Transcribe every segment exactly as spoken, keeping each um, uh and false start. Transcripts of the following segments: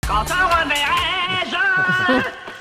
Quand on reverrai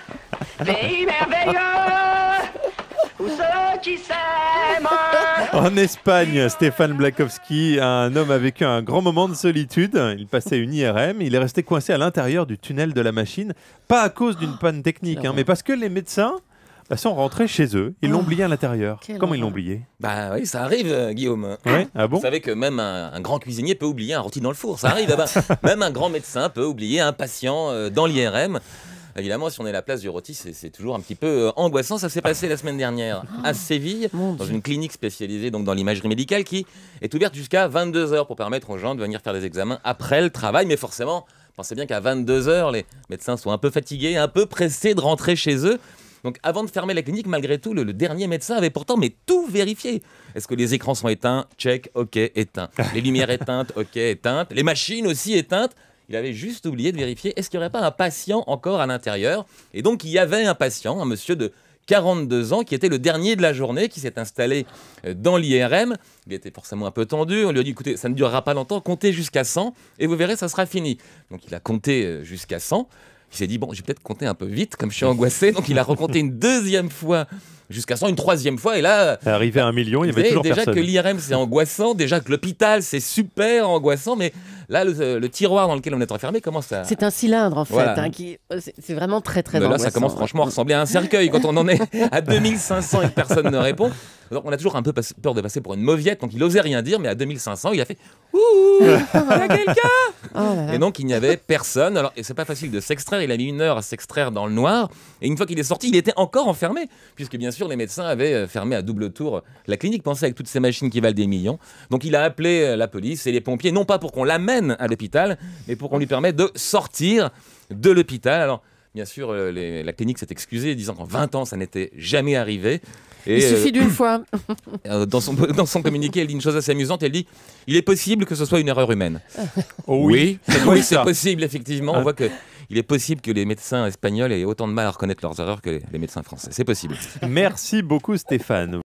pays merveilleux, où ceux qui s'aiment. En Espagne, Stéphane Blakowski, un homme a vécu un grand moment de solitude. Il passait une I R M, il est resté coincé à l'intérieur du tunnel de la machine, pas à cause d'une panne technique, hein, mais parce que les médecins bah, sont rentrés chez eux. Ils l'ont oublié à l'intérieur. Comment ils l'ont oublié? Bah oui, ça arrive, euh, Guillaume. Ouais, ah bon? Vous savez que même un, un grand cuisinier peut oublier un rôti dans le four, ça arrive. Ah bah, même un grand médecin peut oublier un patient euh, dans l'I R M. Évidemment, si on est à la place du rôti, c'est toujours un petit peu euh, angoissant. Ça s'est passé la semaine dernière à Séville, dans une clinique spécialisée donc, dans l'imagerie médicale qui est ouverte jusqu'à vingt-deux heures pour permettre aux gens de venir faire des examens après le travail. Mais forcément, pensez bien qu'à vingt-deux heures, les médecins sont un peu fatigués, un peu pressés de rentrer chez eux. Donc avant de fermer la clinique, malgré tout, le, le dernier médecin avait pourtant mais tout vérifié. Est-ce que les écrans sont éteints? Check, ok, éteints. Les lumières éteintes? Ok, éteintes. Les machines aussi éteintes? Il avait juste oublié de vérifier, est-ce qu'il n'y aurait pas un patient encore à l'intérieur? Et donc, il y avait un patient, un monsieur de quarante-deux ans, qui était le dernier de la journée, qui s'est installé dans l'I R M. Il était forcément un peu tendu. On lui a dit, écoutez, ça ne durera pas longtemps, comptez jusqu'à cent, et vous verrez, ça sera fini. Donc, il a compté jusqu'à cent. Il s'est dit, bon, j'ai peut-être compté un peu vite, comme je suis angoissé. Donc, il a recompté une deuxième fois jusqu'à cent, une troisième fois, et là... Arrivé à un million, il y avait toujours déjà personne. Déjà que l'I R M, c'est angoissant, déjà que l'hôpital, c'est super angoissant, mais là, le, le tiroir dans lequel on est enfermé commence à... C'est un cylindre, en fait, Voilà. hein, qui... c'est vraiment très, très mais angoissant. Là, ça commence franchement à ressembler à un cercueil quand on en est à deux mille cinq cents et que personne ne répond. Donc, on a toujours un peu peur de passer pour une mauviette, donc il n'osait rien dire, mais à deux mille cinq cents, il a fait « Ouh, il y a quelqu'un !» Oh là là. Et donc, il n'y avait personne. Alors, et c'est pas facile de s'extraire. Il a mis une heure à s'extraire dans le noir. Et une fois qu'il est sorti, il était encore enfermé. Puisque, bien sûr, les médecins avaient fermé à double tour la clinique. Pensez avec toutes ces machines qui valent des millions. Donc, il a appelé la police et les pompiers, non pas pour qu'on l'amène à l'hôpital, mais pour qu'on lui permette de sortir de l'hôpital. Alors, bien sûr, les, la clinique s'est excusée, disant qu'en vingt ans, ça n'était jamais arrivé. Et il suffit euh, d'une fois. dans, son, dans son communiqué, elle dit une chose assez amusante. Elle dit « Il est possible que ce soit une erreur humaine. » Oh Oui, oui, oui c'est possible, effectivement. On voit qu'il est possible que les médecins espagnols aient autant de mal à reconnaître leurs erreurs que les, les médecins français. C'est possible. Merci beaucoup Stéphane.